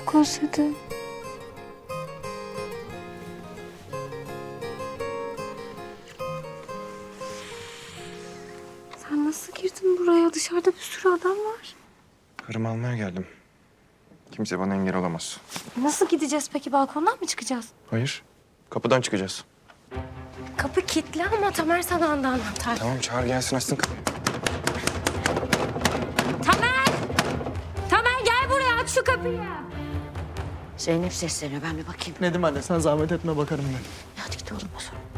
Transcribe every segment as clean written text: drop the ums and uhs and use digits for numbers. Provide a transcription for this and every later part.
çok özledim. Sen nasıl girdin buraya? Dışarıda bir sürü adam var. Karımı almaya geldim. Kimse bana engel olamaz. Nasıl gideceğiz peki? Balkondan mı çıkacağız? Hayır. Kapıdan çıkacağız. Kapı kilitli ama Tamer sana anahtar. Tamam çağır gelsin açsın kapıyı. Tamer! Tamer gel buraya, aç şu kapıyı. Zeynep sesleniyor, ben bir bakayım. Nedim anne, sen zahmet etme, bakarım ben. Hadi git oğlum o zaman.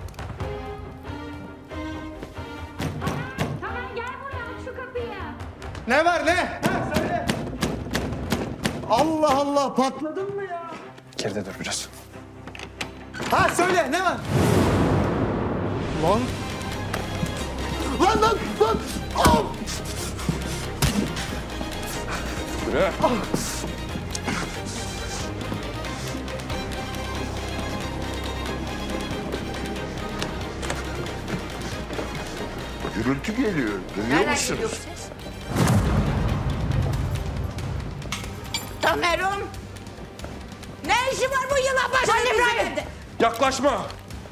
Tamer gel buraya, aç şu kapıyı. Ne var ne? Ha, söyle. Allah Allah, patladın mı ya? Geride dur biraz. Ha söyle, ne var? Lan! Lan! Oh! Yürü. Gürültü geliyor. Duyuyor musunuz? Tamer'im! Ne işi var bu yılan başında bizim evde? Yaklaşma.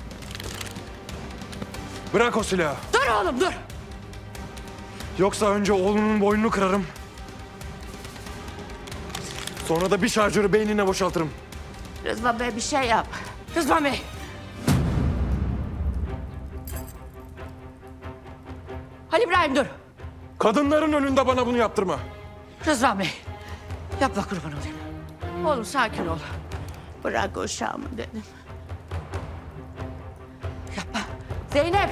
Bırak o silahı. Dur oğlum dur. Yoksa önce oğlunun boynunu kırarım. Sonra da bir şarjörü beynine boşaltırım. Rızvan Bey bir şey yap. Rızvan Bey. Halil İbrahim dur. Kadınların önünde bana bunu yaptırma. Rızvan Bey. Yapma kurban olayım. Oğlum sakin ol. Bırak uşağımı dedim. Yapma. Zeynep.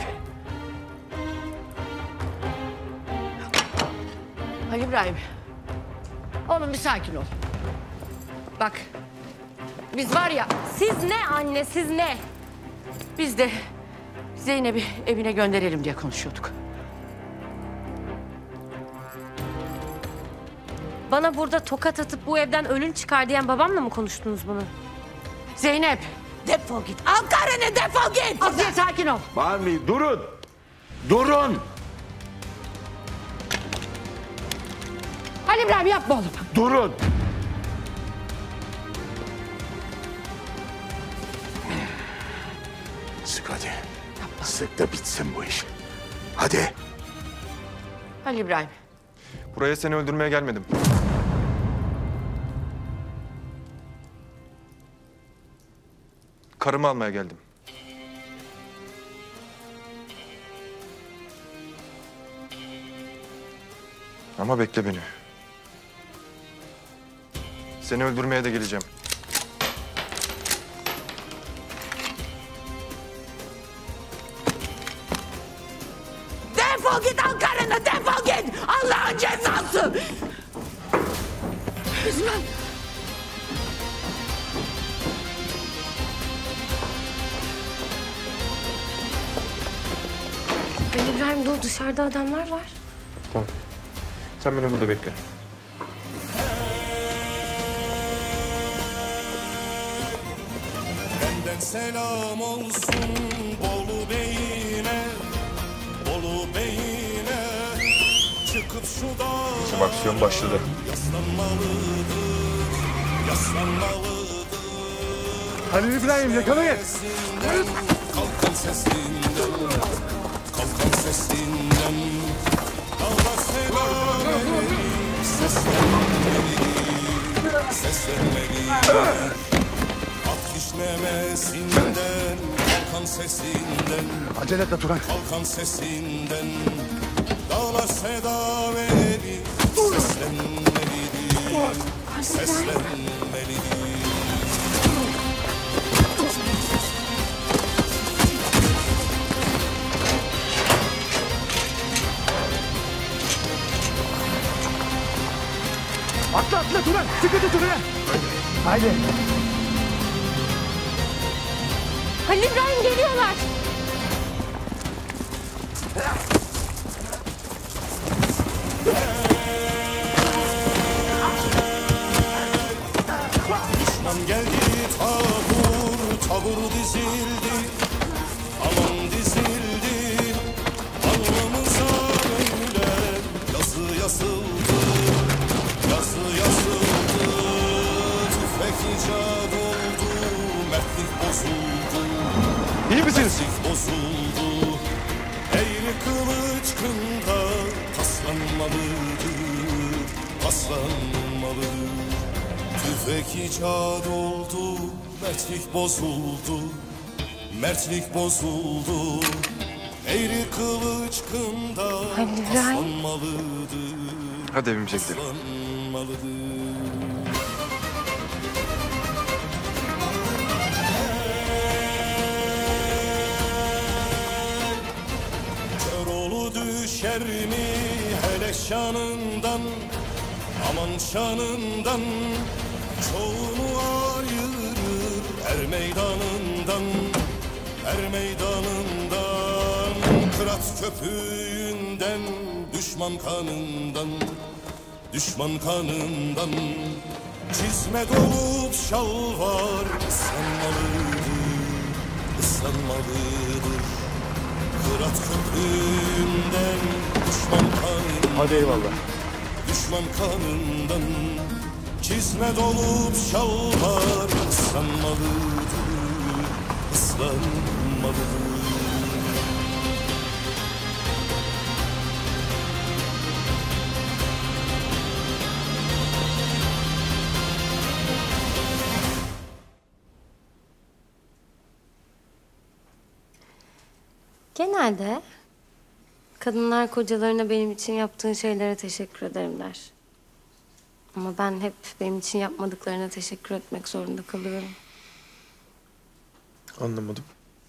Halil İbrahim. Oğlum bir sakin ol. Bak. Biz var ya. Siz ne anne, siz ne? Biz de Zeynep'i evine gönderelim diye konuşuyorduk. Bana burada tokat atıp bu evden ölün çıkar diyen babamla mı konuştunuz bunu? Zeynep defol git. Al karını defol git. Asiye sakin ol. Bağırmayın, durun. Durun. Halil İbrahim yapma oğlum. Durun. Sık hadi. Sık da bitsin bu iş. Hadi. Halil İbrahim. Buraya seni öldürmeye gelmedim. Karımı almaya geldim. Ama bekle beni. Seni öldürmeye de geleceğim. Defol git al karını defol git. Allah'ın cezası. Rızvan. Ali İbrahim dur, dışarıda adamlar var. Tamam. Sen beni burada bekle. Benden selam olsun Bolu Bey'ine, Bolu Bey'ine. Çıkıp şu dağa Bizim aksiyon başladı. yaslanmalıdır, yaslanmalıdır. Halil İbrahim, yakalayın. Kalkan sesinden, kalkan sesinden. Dağlar selam verir, seslenmelidir, seslenmelidir. At kişnemesinden, kalkan sesinden, Acele etme Turan. kalkan sesinden. Dağlar seda verir, seslenmelidir, seslenmelidir. Atla atla Turan, sıkıntı Turan. Haydi. Halil İbrahim geliyorlar. Düşman geldi tabur, tabur dizildi, aman dizildi. Alnımıza böyle yazı yazıldı, yazı yazıldı. bozuldu. İyi misiniz? Mertlik bozuldu. Eğri kılıç kında paslanmalıdır, paslanmalıdır. Tüfek icat oldu, mertlik bozuldu, mertlik bozuldu. Eğri kılıç kında Halil İbrahim. paslanmalıdır, Hadi evimize gidelim. paslanmalıdır. Köroğlu düşer mi hele şanından, aman şanından. Çoğunu ayırır er meydanından, er meydanından. Kırat köpüğünden, düşman kanından, düşman kanından. Çizme dolup şalvar ıslanmalıdır, ıslanmalıdır. Kırat köpüğünden, düşman kanından. Hadi eyvallah. Düşman kanından. Çizme dolup şalvar ıslanmalıdır, ıslanmalıdır. Genelde kadınlar kocalarına benim için yaptığın şeylere teşekkür ederim der. Ama ben hep benim için yapmadıklarına teşekkür etmek zorunda kalıyorum. Anlamadım.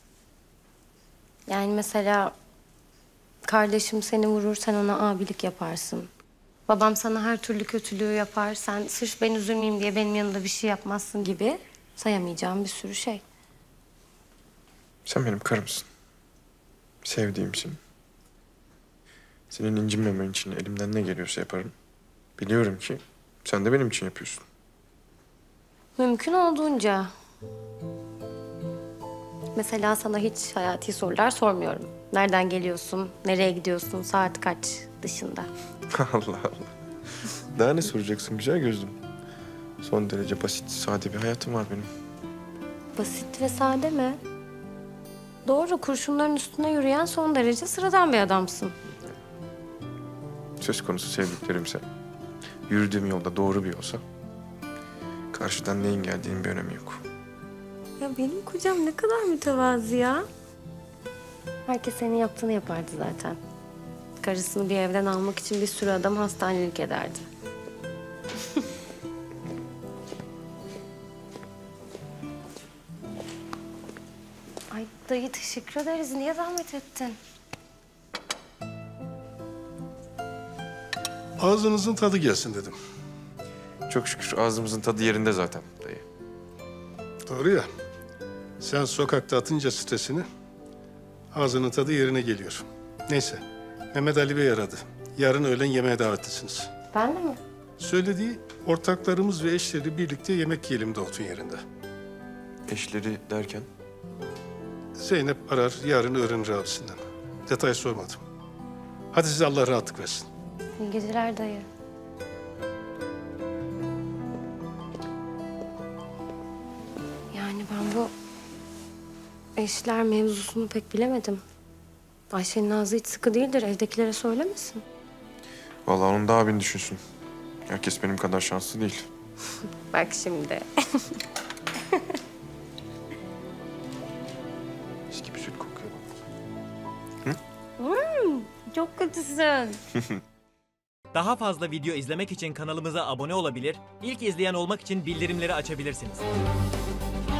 Yani mesela kardeşim seni vurur, sen ona abilik yaparsın. Babam sana her türlü kötülüğü yapar, sen sırf ben üzülmeyeyim diye benim yanımda bir şey yapmazsın gibi sayamayacağım bir sürü şey. Sen benim karımsın. Sevdiğimsin. Senin incinmemen için elimden ne geliyorsa yaparım. Biliyorum ki sen de benim için yapıyorsun. Mümkün olduğunca. Mesela sana hiç hayati sorular sormuyorum. Nereden geliyorsun, nereye gidiyorsun, saat kaç dışında. Allah Allah. Daha ne soracaksın güzel gözlüm? Son derece basit, sade bir hayatım var benim. Basit ve sade mi? Doğru, kurşunların üstüne yürüyen son derece sıradan bir adamsın. Söz konusu sevdiklerimse, yürüdüğüm yolda doğru bir yolsa, karşıdan neyin geldiğinin bir önemi yok. Ya benim kocam ne kadar mütevazi ya. Herkes senin yaptığını yapardı zaten. Karısını bir evden almak için bir sürü adam hastanelik ederdi. Ay dayı teşekkür ederiz. Niye zahmet ettin? Ağzınızın tadı gelsin dedim. Çok şükür ağzımızın tadı yerinde zaten dayı. Doğru ya. Sen sokakta atınca stresini, ağzının tadı yerine geliyor. Neyse, Mehmet Ali Bey aradı. Yarın öğlen yemeğe davetlisiniz. Ben de mi? Söylediği ortaklarımız ve eşleri birlikte yemek yiyelim Davut'un yerinde. Eşleri derken? Zeynep arar, yarın öğrenir abisinden. Detay sormadım. Hadi size Allah rahatlık versin. İyi geceler dayı. Yani ben bu eşler mevzusunu pek bilemedim. Ayşe'nin ağzı hiç sıkı değildir. Evdekilere söylemesin. Vallahi onun da abin düşünsün. Herkes benim kadar şanslı değil. Bak şimdi. Mis gibi süt kokuyor. Çok kötüsün. Daha fazla video izlemek için kanalımıza abone olabilir, ilk izleyen olmak için bildirimleri açabilirsiniz.